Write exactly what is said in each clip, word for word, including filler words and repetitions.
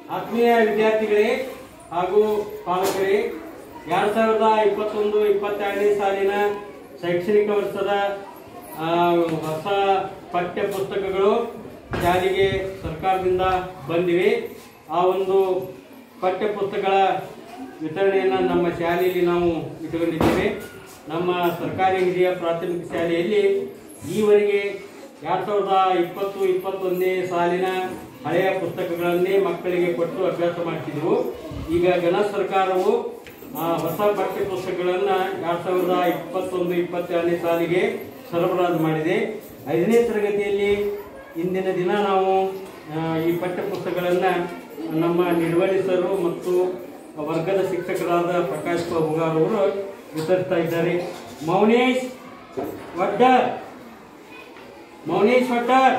ಆತ್ಮೀಯ ವಿದ್ಯಾರ್ಥಿಗಳೇ ಹಾಗೂ ಪಾಲಕರೇ, ಎರಡು ಸಾವಿರದ ಇಪ್ಪತ್ತೊಂದು ಇಪ್ಪತ್ತೆರಡನೇ ಸಾಲಿನ ಶೈಕ್ಷಣಿಕ ವರ್ಷದ ಹೊಸ ಪಠ್ಯ ಪುಸ್ತಕಗಳು ಜಾರಿಗೆ ಸರ್ಕಾರದಿಂದ ಬಂದಿವೆ. ಆ ಒಂದು ಪಠ್ಯ ಪುಸ್ತಕಗಳ ವಿತರಣೆಯನ್ನು ನಮ್ಮ ಶಾಲೆಯಲ್ಲಿ ನಾವು ಇಟ್ಟುಕೊಂಡಿದ್ದೇವೆ. ನಮ್ಮ ಸರ್ಕಾರಿ ಹಿರಿಯ ಪ್ರಾಥಮಿಕ ಶಾಲೆಯಲ್ಲಿ ಈವರೆಗೆ ಎರಡು ಸಾವಿರದ ಇಪ್ಪತ್ತು ಇಪ್ಪತ್ತೊಂದನೇ ಸಾಲಿನ ಹಳೆಯ ಪುಸ್ತಕಗಳನ್ನೇ ಮಕ್ಕಳಿಗೆ ಕೊಟ್ಟು ಅಭ್ಯಾಸ ಮಾಡ್ತಿದ್ದೆವು. ಈಗ ಘನ ಸರ್ಕಾರವು ಹೊಸ ಪಠ್ಯ ಪುಸ್ತಕಗಳನ್ನು ಎರಡು ಸಾವಿರದ ಇಪ್ಪತ್ತೊಂದು ಇಪ್ಪತ್ತೆರಡನೇ ಸಾಲಿಗೆ ಸರಬರಾಜು ಮಾಡಿದೆ. ಐದನೇ ತರಗತಿಯಲ್ಲಿ ಇಂದಿನ ದಿನ ನಾವು ಈ ಪಠ್ಯ ಪುಸ್ತಕಗಳನ್ನು ನಮ್ಮ ನಿರ್ವಹಿಸರು ಮತ್ತು ವರ್ಗದ ಶಿಕ್ಷಕರಾದ ಪ್ರಕಾಶ್ ಹುಗಾರ್ ಅವರು ವಿತರಿಸ್ತಾ ಇದ್ದಾರೆ. ಮೌನೇಶ್ ವಡ್ಡರ್ ಮೌನೇಶ್ ವಡ್ಡರ್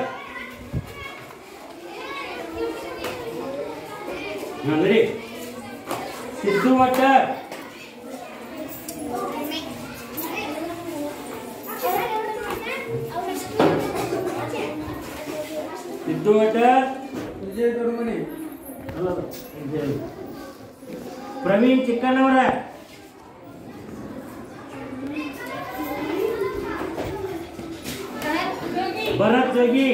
ಅಂದ್ರೆ ಸಿದ್ದು ವಡ್ಡರ್, ಸಿದ್ದು ವಡ್ಡರ್, ವಿಜಯ್ ದೊಡ್ಡಮನಿ, ಪ್ರವೀಣ್ ಚಿಕ್ಕಣ್ಣವರ, ಭರತ್ ಜೋಗಿ,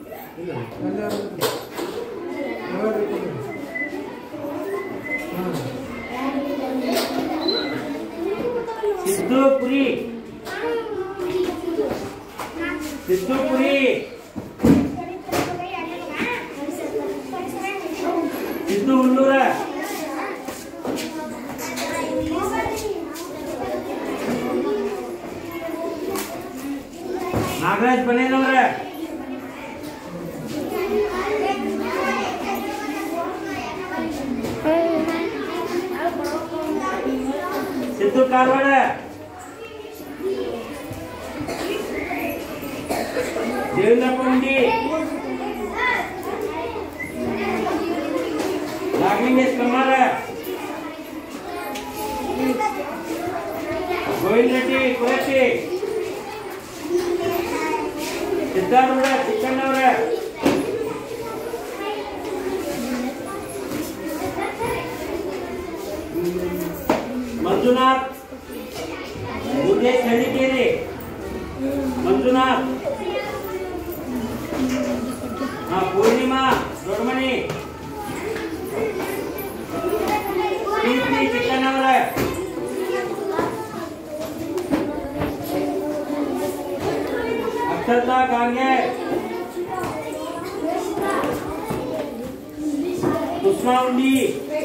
ಸಿದ್ದುಪುರಿ ಸಿದ್ದುಪುರಿ ಸಿದ್ದು ಹುಲ್ಲೂರ, ನಾಗರಾಜ್ ಬನೇನವರ, ಸಿದ್ದು ಕಾರವಾಡ, ದೇವೇಂದ್ರ ಪುಂಡಿ, ನಾಗಲಿಂಗೇಶ್ ಕಮಾರ, ಗೋವಿಂದ ರೆಡ್ಡಿ ಕುರಶಿ, ಸಿದ್ದಾರೂಢ ಚಿಕ್ಕಣ್ಣವರ, ಮಂಜುನಾಥ್, ಉದ್ದೇಶ್ ಹಳ್ಳಿಕೇರಿ, ಮಂಜುನಾಥ್, ಹಾ ಪೂರ್ಣಿಮಾ ದೊಡ್ಡಮನಿ, ಕೀರ್ತಿ ಚಿಕ್ಕಣ್ಣವರ, ಅಕ್ಷತಾ ಕಾಂಗೆ, ಕುಸ್ಮಾ ಉಂಡಿ,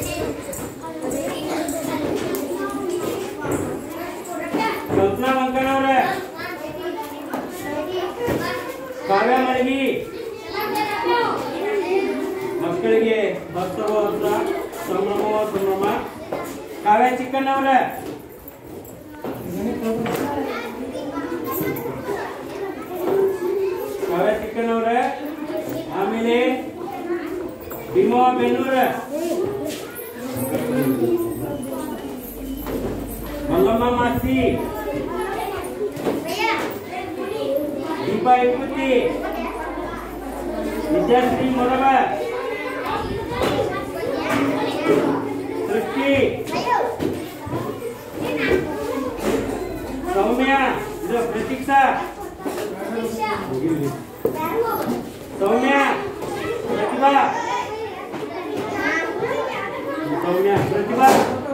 ಕಲ್ಪನಾ ವಂಕನವರ, ಕಾವ್ಯ ಮಳಗಿ, ಮಕ್ಕಳಿಗೆ ಭಕ್ತವ ಹತ್ರ ಸಂಭ್ರಮವ ಸಂಭ್ರಮ, ಕಾವ್ಯ ಚಿಕ್ಕಣ್ಣವರ, ಕಾವ್ಯ ಚಿಕ್ಕಣ್ಣವರ, ಆಮೇಲೆ ಭೀಮವ್ವ ಬೆನ್ನೂರ, ಮಲ್ಲಮ್ಮ ಮಾಸ್ತಿ, ದೀಪಾ ಇಪ್ಪತ್ತಿ, ವಿದ್ಯಾಶ್ರೀ ಮೊರಗ, ಸೃಷ್ಟಿ, ಸೌಮ್ಯ, ಇದು ಪ್ರತೀಕ್ಷಾ, ಸೌಮ್ಯ, ಪ್ರತಿಭಾ, ಸೌಮ್ಯ ಪ್ರತಿಭಾ,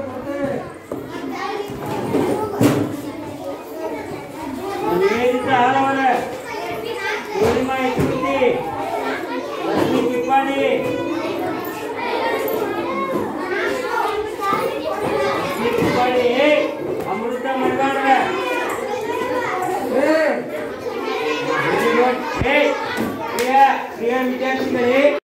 ನಿವೇದಿತ ಹಾಲವರ, ಪೂರ್ಣಿಮಾ ಇಪ್ಪತ್ತಿ, ಲಕ್ಷ್ಮೀ ಪಿಪ್ಪಾಡಿ, ಲಕ್ಷ್ಮೀ ಪಿಪ್ಪಾಡಿ, ಅಮೃತ ಮಡಗಾರ,